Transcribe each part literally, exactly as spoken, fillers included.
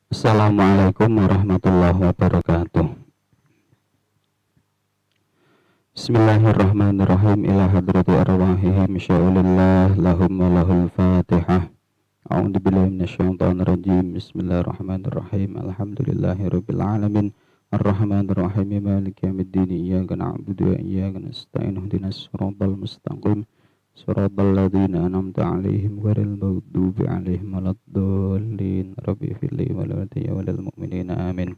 Assalamualaikum warahmatullahi wabarakatuh. Bismillahirrahmanirrahim. Ila hadrati arwahihim sya'ulillah lahum wa lahul fatihah. A'udzu billahi minasyaitonir rajim. Bismillahirrahmanirrahim. Alhamdulillahi rabbil alamin. Arrahmanir rahim. Maliki yaumiddin. Iyyaka na'budu wa iyyaka nasta'in. Ihdinas siratal mustaqim. Siratal ladzina an'amta 'alaihim ghairil maghdubi 'alaihim waladdallin. Rabbi firli wa walidayya wa lil mu'minina amin.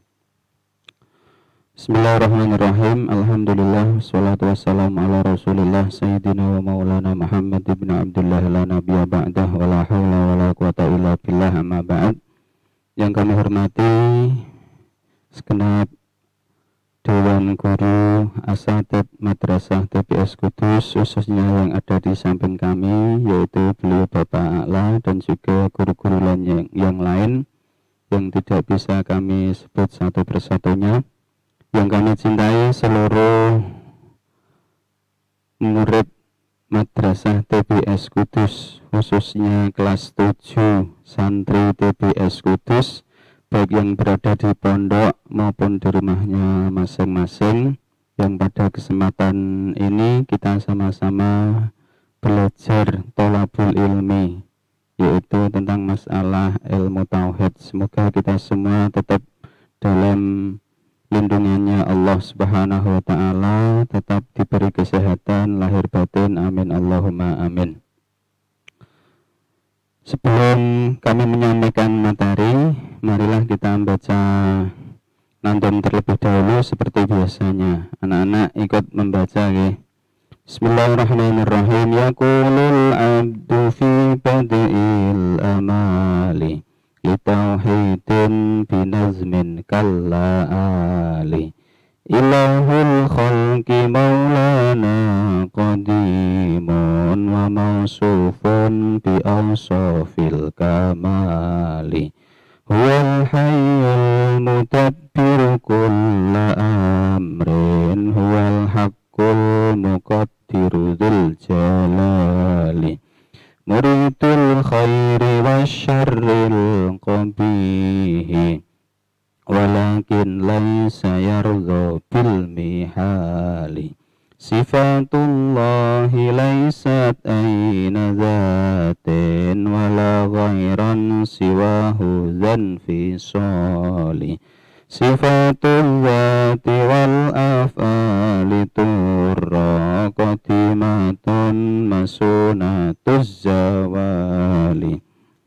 Bismillahirrahmanirrahim. Alhamdulillah wassalatu wassalamu ala Rasulillah sayyidina wa maulana Muhammad ibn Abdullah la nabiyya ba'dah wa la haula wa la quwata illa billah amma ba'd. Yang kami hormati segenap Dewan Guru Asatid Madrasah T P S Kudus, khususnya yang ada di samping kami, yaitu beliau Bapak A'la dan juga guru-guru lain yang, yang lain yang tidak bisa kami sebut satu persatunya. Yang kami cintai seluruh murid Madrasah T P S Kudus, khususnya kelas tujuh santri T P S Kudus, baik yang berada di pondok maupun di rumahnya masing-masing, yang pada kesempatan ini kita sama-sama belajar tholabul ilmi, yaitu tentang masalah ilmu tauhid. Semoga kita semua tetap dalam lindungannya Allah Subhanahu wa ta'ala, tetap diberi kesehatan lahir batin, amin Allahumma amin. Sebelum kami menyampaikan materi, marilah kita membaca nantun terlebih dahulu seperti biasanya. Anak-anak ikut membaca ya. Bismillahirrahmanirrahim. Yaqulul abdu fi bad'il amali litauhidin binazmin kalla'ali ilahul khalqi maulana qadimun wa mausufun bi awsafil kamali huwal hayyul mudabbir kulla amrin huwal haqqul muqaddiru dzul jalali muridul khairi wasyarril qabihi walakin laysa yardha bil mihali sifatullahi laysat aina dhatin wala ghairan siwahu dzan fi soli sifatul dhati wal af'ali turra qadimatun masunatuz zawali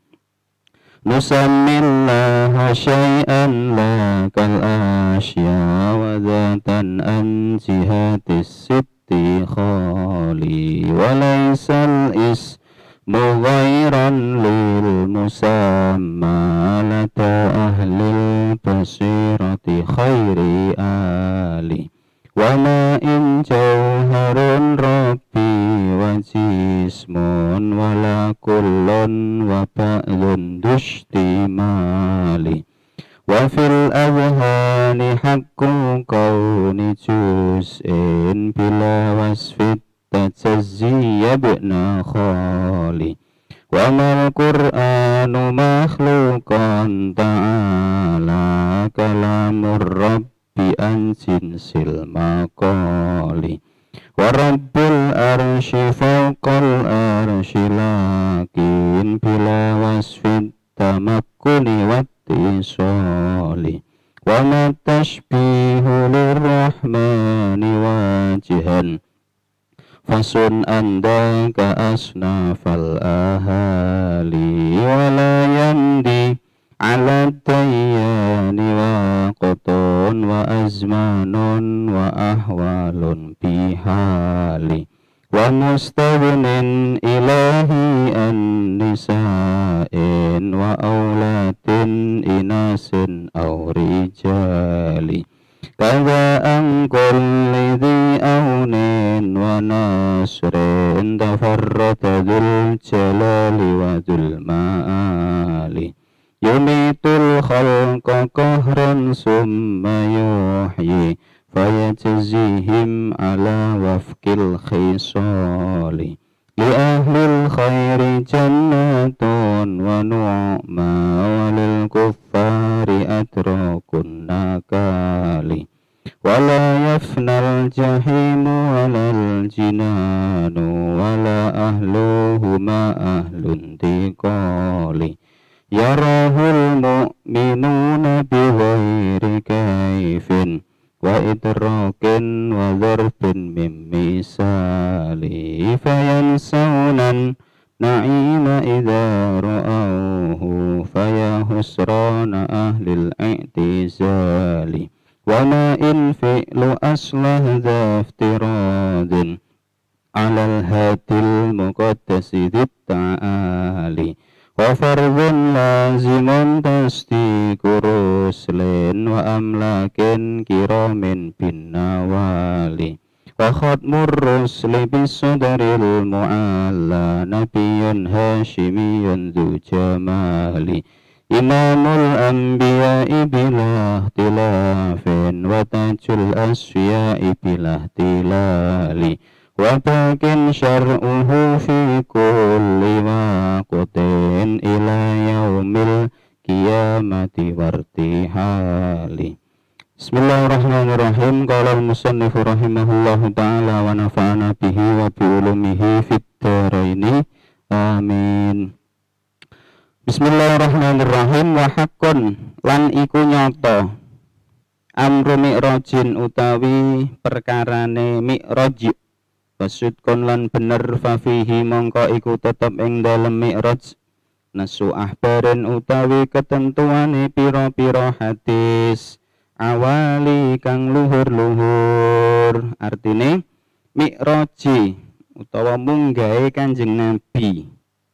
nusammillaha syai'an la kal asya wa dhatan an jihatis sitti khali wa laysal ismu ghairan lil musamma lata ahlil basirati khairi ali wa ma in jauharun rabbi wa jismun wala kullun wa ba'dun dushtimali wa fil adhani haqqu qawni juz'in bila wasfit tajazziya bina khali wa mal qur'anu makhluqan ta'ala kalamur rabbi an jinsil maqali wa rabbul arsy fawqal arsy lakin bila wasfit tamakkuni wattisali wa ma tashbihu lirrahmani wajihan fasun anda ka asnafal ahali wala yandi ala tayyani wa qutun wa azmanun wa ahwalun bihali wa mustaghnin ilahi an nisa'in wa aulatin inasin aw rijali kada angkul lidhi aunin wa nasrin tafarrata dhul jalali wa dhul ma'ali yumitul khalqa qahran summa yuhyi fayajzihim ala wafqil khisali li ahlil khairi jannatun wa nu'ma walil kuffari adrakun nakali wala yafnal jahimu walal jinanu wala ahluhuma ahlun tiqali yarahul mu'minuna bighairi kaifin wa idrakin wa dharbin min misali fayansawnan na'ima idha ra'auhu fayahusrana ahlil i'tizali wa ma in fi'lu aslah dhaftiradin alal hadil muqaddasi dhit ta'ali wa fardun lazimun tasdiqu ruslin wa amlakin kiramin bin nawali wa khatmur rusli bisadaril mu'alla nabiyyun hashimiyyun dhu jamali imamul anbiya'i bilah tilafin wa tajul asfiya'i bilah tilali wa bakin syar'uhu fi kulli waqtin ila yaumil qiyamati wartihali. Bismillahirrahmanirrahim. Qala al-musannifu rahimahullahu ta'ala wa nafa'ana bihi wa bi'ulumihi fid dharaini amin. Bismillahirrahmanirrahim. Wa haqqun lan iku nyata amru mi'rajin utawi perkarane mi'raj wasudkon lan bener fafihi mongko iku tetep ing dalem mi'raj nasu ahbarin utawi ketentuane pira-pira hadis awali kang luhur-luhur. Artine mi'raji utawa munggahe Kanjeng Nabi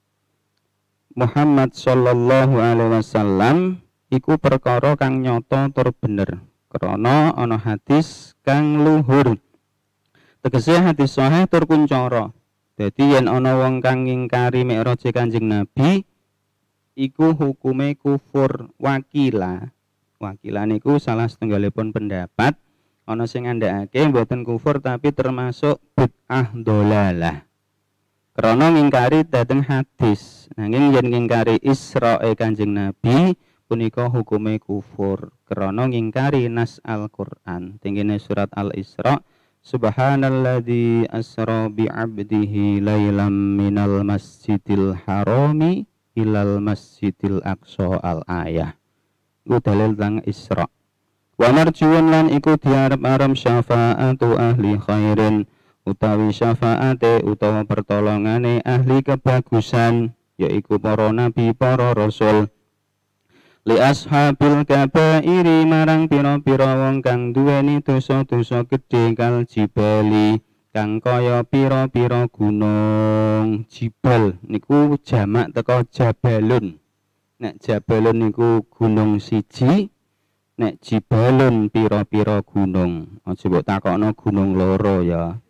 Muhammad sallallahu alaihi wasallam iku perkara kang nyata tur bener krana ana hadis kang luhur. Tegese hadis sahih tur kuncara. Dadi yen ana wong kang ngingkari mi'raj Kanjeng Nabi iku hukume kufur. Wakila Wakila niku salah setunggalipun pendapat ana sing ngandhakake mboten kufur tapi termasuk bid'ah dhalalah. Krana ngingkari dhateng hadis. Nanging yen ngingkari Isra'e Kanjeng Nabi punika hukume kufur krana ngingkari nas Al-Qur'an. Tingene surat Al-Isra, Subhanalladzi asra bi 'abdihi lailam minal masjidil harami ilal masjidil aqsa al-ayah. Iku dalil tang Isra. Wa marjuun lan iku diarep-arep syafaatu ahli khairin utawi syafaate utawa pertolongane ahli kebagusan yaiku para nabi para rasul li ashabil kabairi marang pira-pira wong kang duweni dosa-dosa gedhe kal jibali kang kaya pira-pira gunung. Jibal niku jamak teka jabalun. Nek jabalun niku gunung siji, nek jibalun pira-pira gunung. Aja mbok takokno gunung loro ya.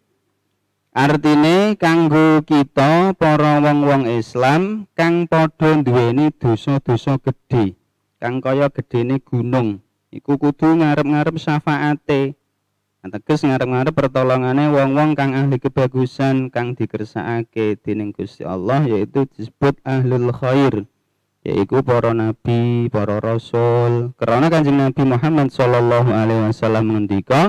Artine kanggo kita para wong-wong Islam kang padha duweni dosa-dosa gedhe, kang kaya gedene gunung, iku kudu ngarep-ngarep syafaate. Ateges ngarep-ngarep pertolongane wong-wong kang ahli kebagusan kang dikersakake dening Gusti Allah yaitu disebut ahlul khair, yaiku para nabi, para rasul. Karena Kanjeng Nabi Muhammad sallallahu alaihi wasallam ngendika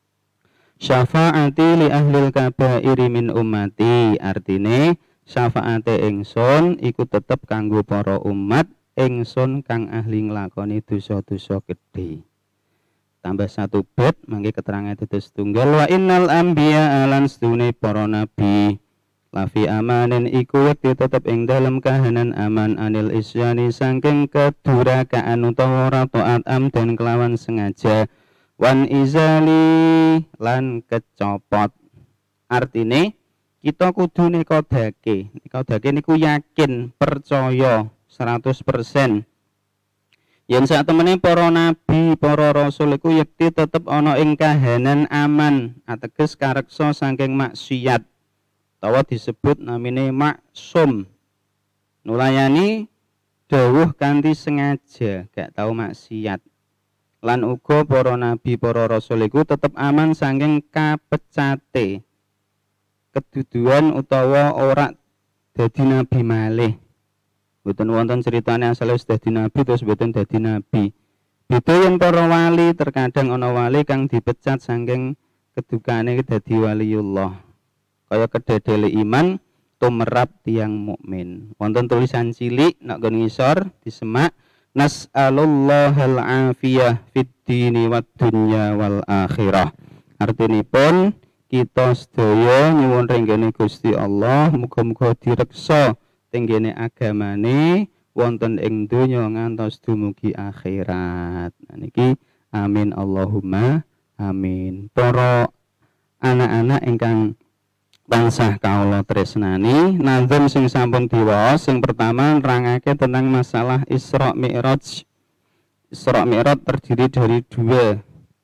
syafaati li ahlil kabairi min ummati. Artine syafaate ingsun iku tetep kanggo para umat ingsun kang ahli nglakoni dosa-dosa gedhe. Tambah satu bait mangke keterangan tetes tunggal wa innal anbiya lan sedune para nabi lafi amanin iku wedi tetep ing dalem kahanan aman anil isyani saking kedurakaan utawa ora taat amdan kelawan sengaja wan izali lan kecopot. Artine kita kudu nekodake. Nekodake niku yakin, percaya seratus persen. Yen sak temene para nabi, para rasul iku yekti tetep ana ing kahanan aman, ateges kareksa saking maksiat. Utawa disebut namine maksum. Nulayani dawuh kanthi sengaja, gak tau maksiat. Lan uga para nabi para rasul iku tetep aman saking kapecate keduduan utawa ora dadi nabi malih. Mboten wonten critane asale wis dadi nabi terus mboten dadi nabi. Beda yen para wali terkadang ana wali kang dipecat saking kedukane dadi waliullah. Kaya kedadele iman tumrap tiang mukmin. Wonten tulisan cilik nak nggon ngisor disemak nas'alullahal afiyah fid dini wad dunya wal akhirah. Artinipun kita sedaya nyuwun renggene Gusti Allah muga-muga direksa tenggene agamane wonten ing donya ngantos dumugi akhirat. Niki amin Allahumma amin. Para anak-anak ingkang tansah kaula tresnani, nazam sing sampun diwaos sing pertama nerangake tentang masalah Isra Mi'raj. Isra Mi'raj terdiri dari dua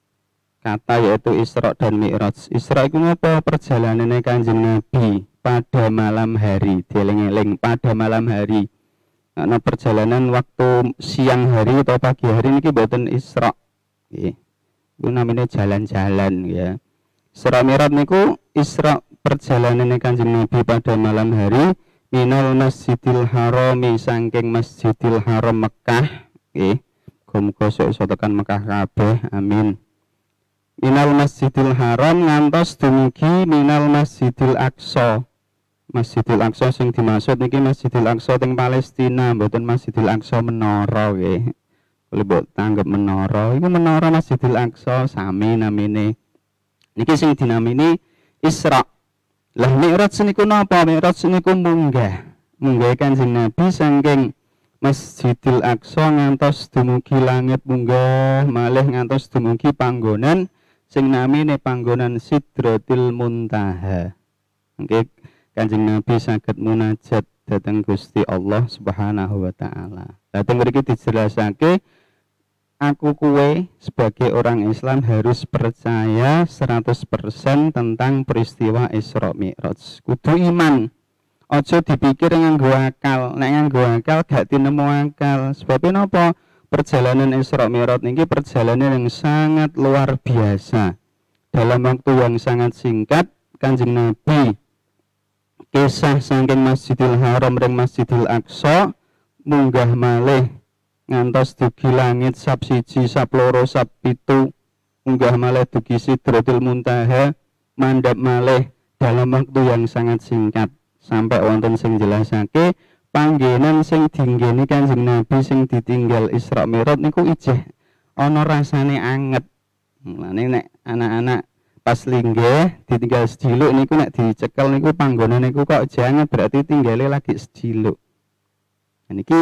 kata yaitu Isra dan Mi'raj. Isra itu apa? Perjalanannya Kanjeng Nabi pada malam hari, dieling-eling pada malam hari. Karena perjalanan waktu siang hari atau pagi hari ini boten Isra. Nggih. Itu namanya jalan-jalan ya. Isra Mi'raj niku Isra perjalanan Kanjeng Nabi pada malam hari minal Masjidil Harami saking Masjidil Haram Mekah. Nggih. Muga-muga iso tekan Mekah kabeh. Amin. Minal Masjidil Haram ngantos dumugi minal Masjidil Aqsa. Masjidil Aqsa sing dimaksud niki Masjidil Aqsa teng Palestina, mboten Masjidil Aqsa menara nggih. Kalau mbok tanggap menara, iku menara Masjidil Aqsa sami namine. Niki sing dinamini Isra. Lah Mi'raj niku napa? Mi'raj niku munggah. Munggah Kanjeng Nabi saking Masjidil Aqsa ngantos dumugi langit munggah, malih ngantos dumugi panggonan sing namine panggonan Sidratil Muntaha. Nggih. Kanjeng Nabi saged munajat dhateng Gusti Allah Subhanahu wa taala. Dhateng mriki dijelasake aku kue sebagai orang Islam harus percaya seratus persen tentang peristiwa Isra Mi'raj. Kudu iman. Aja dipikir nganggo akal. Nek nganggo akal gak tinemu akal. Sebab napa? Perjalanan Isra Mi'raj niki perjalanan yang sangat luar biasa. Dalam waktu yang sangat singkat Kanjeng Nabi kisah saking Masjidil Haram ring Masjidil Aqsa munggah malih ngantos dugi langit sab siji sab loro sab pitu munggah malih dugi Sidratil Muntaha mandhap malih dalam waktu yang sangat singkat sampai wonten sing jelasake panggenan sing dinggeni Kanjeng Nabi sing ditinggal Isra Mi'raj niku ijeh ana rasane anget. Mulane nek anak-anak pas linggih ditinggal sediluk niku nek dicekel niku panggonan niku kok jangan berarti tinggalnya lagi sediluk. Nah, niki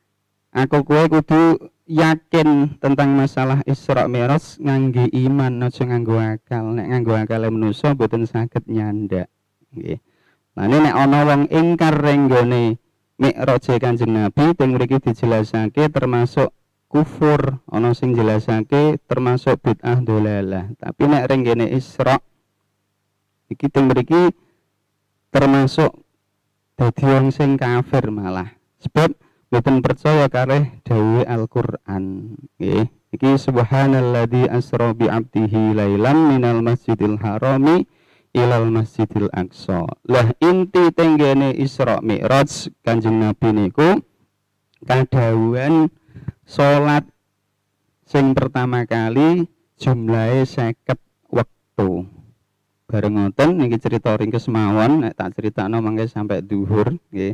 aku kowe kudu yakin tentang masalah Isra Mi'raj ngangge iman aja nganggo akal. Nek nganggo akal manusa mboten saged nyandak. Nggih. Lah nek ana wong ingkar renggone Mi'raj Kanjeng Nabi teng mriki dijelasake termasuk kufur, ana sing jelasake termasuk bid'ah dolalah. Tapi nek renggene Isra iki teng mriki termasuk dadi wong sing kafir malah. Sebab mboten percaya kalih dawuhe Al-Qur'an. Nggih. Iki subhanalladzi asra bi 'abdihi lailan minal masjidil harami ilal masjidil aqsa. Lah inti tenggene Isra Mi'raj Kanjeng Nabi niku kadhawuhan salat sing pertama kali jumlahe seket wektu. Bareng ngoten niki cerita ringkes mawon nek tak critakno mangke sampai duhur nggih.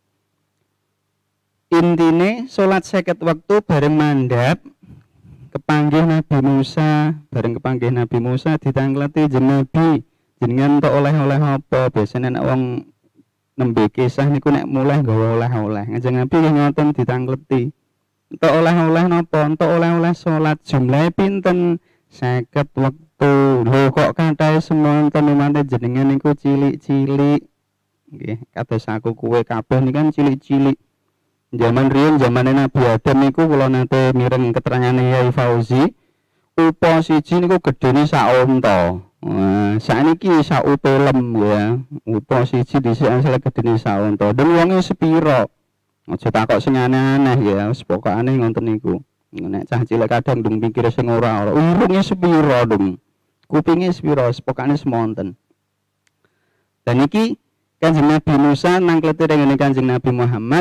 Intine salat seket wektu bareng mandhap kepanggih Nabi Musa, bareng kepanggih Nabi Musa ditangleti jeneng Nabi. Jenengan tok oleh-oleh apa? Biasane nek wong nembe kisah niku nek mulai gawa oleh-oleh. Kanjeng Nabi ngoten ditangleti. Entuk oleh-oleh napa? Entuk oleh-oleh salat jumlahe pinten? seket wektu. Lho kok kathahe semonten mate jenengan niku cilik-cilik. Nggih, kados aku kowe kabeh niki kan cilik-cilik. Zaman riyen zamane Nabi Adam niku kula nate mireng keterangane Yai Fauzi, upa siji niku gedene sak unta. Nah, sakniki sak utelem ya. Upa siji dhisik asale gedene sak unta. Den wonge sepira? Aja takok sing aneh-aneh ya, wis pokokane ngoten niku. Nek cah cilik kadang ndung pikir sing ora-ora. Urunge sepira, Dong? Kupinge sepira, pokokane semonten. Dan iki Kanjeng Nabi Musa nangkleti rengene Kanjeng Nabi Muhammad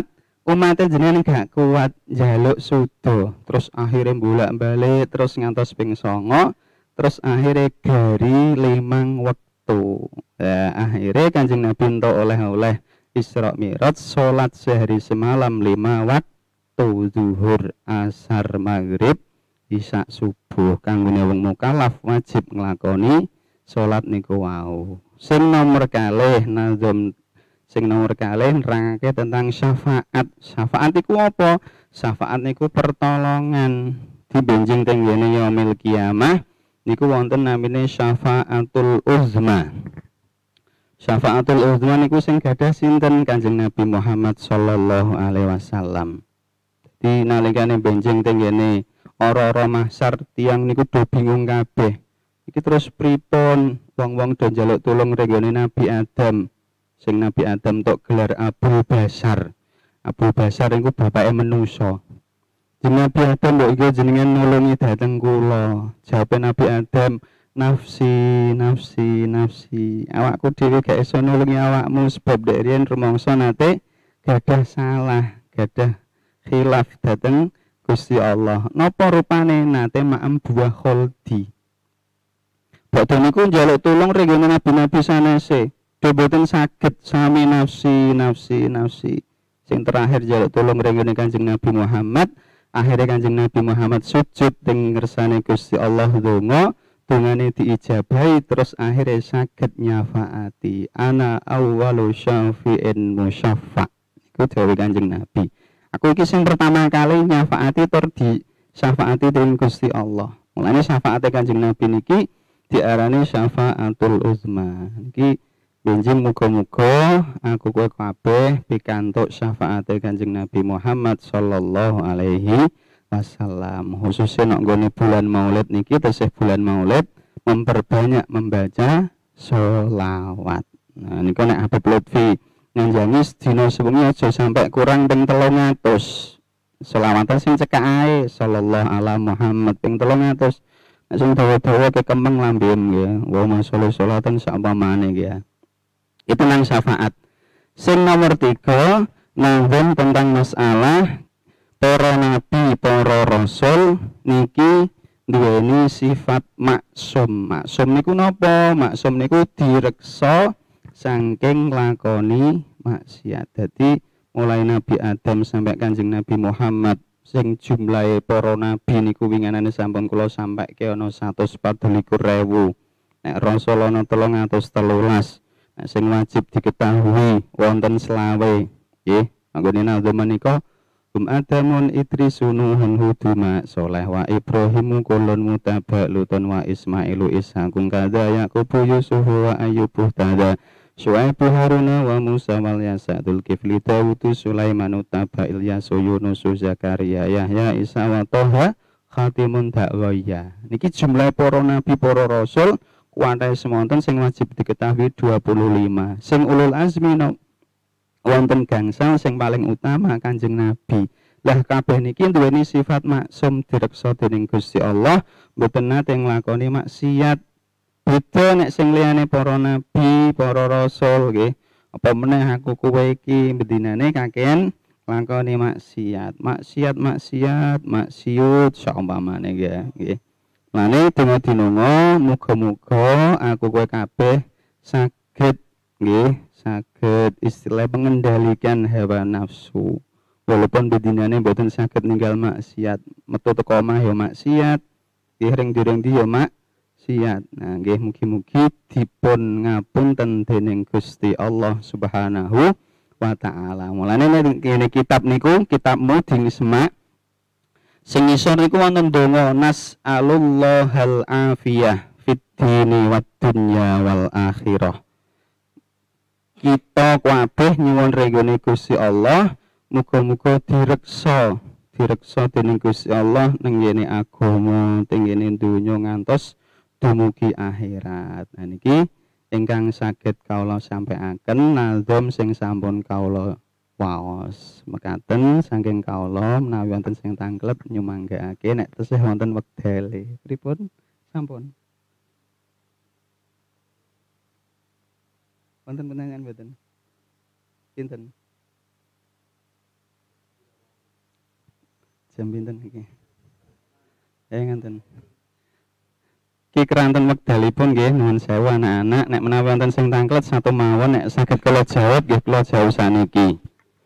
umatnya jenengan gak kuat jaluk sudo, terus akhirnya bolak-balik terus ngantos ping songo, terus akhirnya gari limang waktu. Ya, akhirnya Kanjeng Nabi entuk oleh-oleh Isra Mi'raj salat sehari semalam lima waktu, zuhur, asar, maghrib, isya, subuh. Kanggone wong mukallaf wajib nglakoni salat niku wau. Sing nomor kalih nazam sing nomor kalih nerangake tentang syafaat. Syafaat iku apa? Syafaat niku pertolongan dibenjing teng ngene yaumil kiamah niku wonten namine syafaatul uzma. Syafaatul uzma niku sing gadah sinten? Kanjeng Nabi Muhammad sallallahu alaihi wasallam. Di nalikane benjing teng ngene ora-ora mahsyar tiyang niku do bingung kabeh. Iki terus pripun wong-wong do njaluk tulung renggone Nabi Adam. Sing Nabi Adam tok gelar Abu Basar. Abu Basar iku bapake manusa. Jeneng Nabi Adam mbok iki jenengan nulungi dhateng kula. Jawabe Nabi Adam, nafsi, nafsi, nafsi. Awakku dhewe gak iso nulungi awakmu sebab dek riyen rumangsa nate gadah salah, gadah khilaf dhateng Gusti Allah. Napa rupane nate ma'am buah kholdi. Badhe niku njaluk tulung renggone nabi-nabi sanese. Dhe boten saged sami nafsi, nafsi, nafsi. Sing terakhir njaluk tulung renggone Kanjeng Nabi Muhammad. Akhirnya Kanjeng Nabi Muhammad sujud teng ngersane Gusti Allah donga, dongane diijabahi terus akhirnya saged nyafaati. Ana awwalu syafi'in musyaffa. Iku dawuh Kanjeng Nabi. Aku iki sing pertama kali nyafaati tur di syafaati dening Gusti Allah. Mulane syafaate Kanjeng Nabi niki diarani syafaatul uzma. Niki benjing muga-muga aku kowe kabeh pikantuk syafaate Kanjeng Nabi Muhammad sallallahu alaihi wasallam. Khususnya nek nggone bulan Maulid niki tesih bulan Maulid memperbanyak membaca sholawat. Nah niku nek Habib Lutfi nganjani sedina sewengi aja sampai kurang ping telung atus. Sholawat sing cekak ae sallallahu ala Muhammad ping telung atus. Nek sing dawa-dawa kekembang lambem nggih. Wa masallu sholatan sakpamane nggih. Itu nang syafaat. Sing nomor tiga nazam tentang masalah para nabi, para rasul niki duweni sifat maksum. Maksum niku napa? Maksum niku direksa saking lakoni maksiat. Dadi mulai Nabi Adam sampai Kanjeng Nabi Muhammad sing jumlahe para nabi niku winganane sampun kula sampaike ana seratus empat puluh dua ribu. Nek rasul ana telung atus telulas. Sing wajib diketahui wonten selawe nggih anggone nazam menika um adamun idrisunuhun huduma soleh wa ibrahimu kulun mutaba lutun wa ismailu ishaqun kadza yaqubu yusufu wa ayyubu tada syuaibu haruna wa musa wal yasadul kifli dawudu sulaiman utaba ilyasu yunusu zakaria yahya isa wa toha khatimun dakwaya. Niki jumlah para nabi para rasul kuantai semonten sing wajib diketahui dua puluh lima. Sing ulul azmi no, wonten gangsal sing paling utama Kanjeng Nabi. Lah kabeh niki duweni sifat maksum direksa dening Gusti Allah, mboten nate nglakoni maksiat. Beda nek sing liyane para nabi, para rasul nggih. Apa meneh aku kowe iki bedinane kakean nglakoni maksiat. Maksiat maksiat, maksiut saumpamane nggih, nggih. Lane donga dinunga muga-muga aku kowe kabeh saged nggih saged istilah mengendalikan hawa nafsu. Walaupun bedinane mboten saged ninggal maksiat, metu teko omah ya maksiat, nggih ring-ring ndi ya maksiat. Nah nggih mugi-mugi dipun ngapunten dening Gusti Allah Subhanahu wa taala. Mulane nek kitab niku kitab Muding Semak sing isor niku wonten donga nas'alullahal afiyah fid dini wad dunya wal akhirah. Kita kabeh nyuwun renggone Gusti Allah muga-muga direksa, direksa dening Gusti Allah ning ngene agama, teng ngene donya ngantos dumugi akhirat. Nah niki ingkang saged kawula sampaiaken nazam sing sampun kawula waos mekaten saking kawula menawi wonten sing tanglet nyumanggake nek tesih wonten wektele pripun sampun wonten pertanyaan mboten pinten Jam pinten iki? Eh ngenten. Ki keranten wekdalipun nggih nuwun sewu anak-anak, nek menawi wonten sing tanglet satu mawon nek saged kula jawab nggih kula jawab saniki.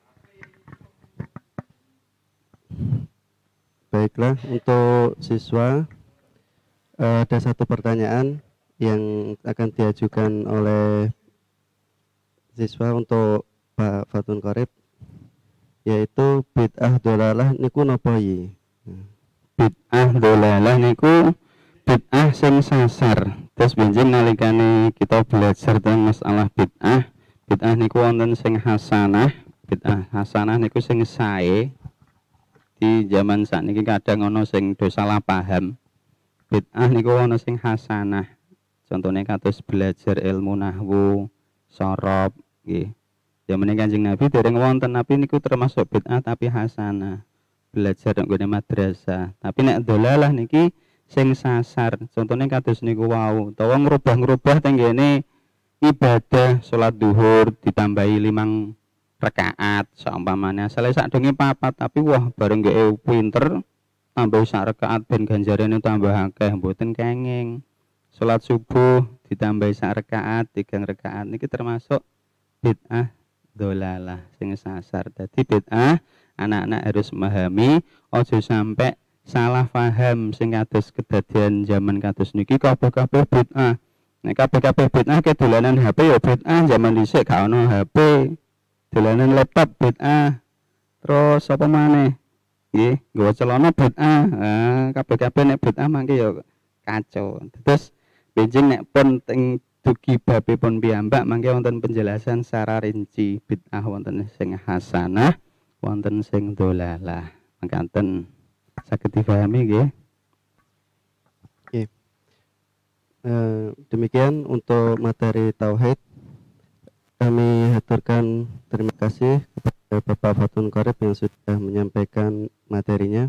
Baiklah, untuk siswa uh, ada satu pertanyaan yang akan diajukan oleh siswa untuk Pak Fatun Qorib, yaitu bid'ah dolalah niku napa yi? Bid'ah dolalah niku bid'ah sing sasar. Terus benjing nalikane kita belajar tentang masalah bid'ah, bid'ah niku wonten sing hasanah, bid'ah hasanah niku sing sae. Di zaman sakniki kadang ana sing do salah paham. Bid'ah niku ana sing hasanah. Contohnya kados belajar ilmu nahwu, sorob nggih. Zamane Kanjeng Nabi dereng wonten, tapi niku termasuk bid'ah tapi hasanah. Belajar nggone madrasah. Tapi nek dolalah niki sing sasar. Contohnya kados niku wau, utawa ngrubah-ngrubah tenggene ibadah salat duhur ditambahi limang rakaat saumpamane asale sakdenge papat, tapi wah bareng nggih pinter tambah sak rakaat ben ganjarane tambah akeh, mboten kenging. Salat subuh ditambahi sak rakaat, tiga rakaat niki termasuk bid'ah dolalah sing sasar. Dadi bid'ah anak-anak harus memahami ojo sampai salah paham sing kados kedadian zaman kados niki kabeh-kabeh bid'ah. Nek kabeh-kabeh bid'ah ke dolanan H P ya bid'ah, zaman dhisik gak ono H P. Dolanan laptop bid'ah. Terus apa maneh? Nggih, nggawa celana bid'ah. Ah, kabeh-kabeh nek bid'ah mangke ya kacau. Terus benjing nek pun teng dugi babipun piyambak mangke wonten penjelasan secara rinci bid'ah wonten sing hasanah, wonten sing dolalah. Mangkaten saged dipahami nggih. Oke. Uh, demikian untuk materi tauhid. Kami haturkan terima kasih kepada Bapak Fatun Qorib yang sudah menyampaikan materinya.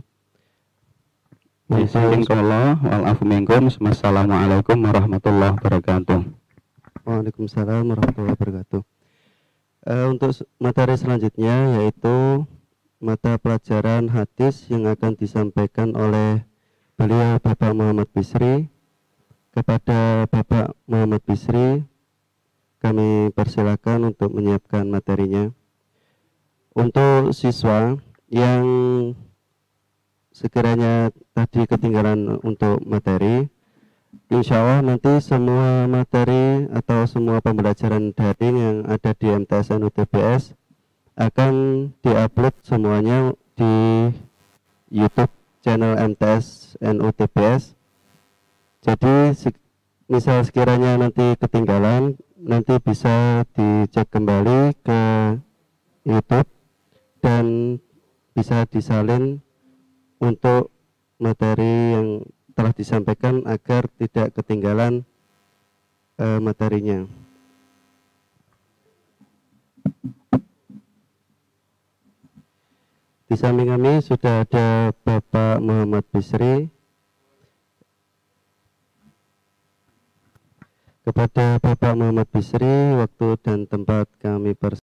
Bismillahirrahmanirrahim. Wal afu minkum. Wassalamualaikum warahmatullahi wabarakatuh. Waalaikumsalam warahmatullahi wabarakatuh. Uh, untuk materi selanjutnya yaitu mata pelajaran hadis yang akan disampaikan oleh beliau Bapak Muhammad Bisri. Kepada Bapak Muhammad Bisri kami persilakan untuk menyiapkan materinya. Untuk siswa yang sekiranya tadi ketinggalan untuk materi, insya Allah nanti semua materi atau semua pembelajaran daring yang ada di M T S N U T B S akan diupload semuanya di YouTube channel M T S N U T B S. Jadi misal sekiranya nanti ketinggalan, nanti bisa dicek kembali ke YouTube dan bisa disalin untuk materi yang telah disampaikan agar tidak ketinggalan uh, materinya. Di samping kami sudah ada Bapak Muhammad Bisri. Kepada Bapak Muhammad Bisri, waktu dan tempat kami persilakan.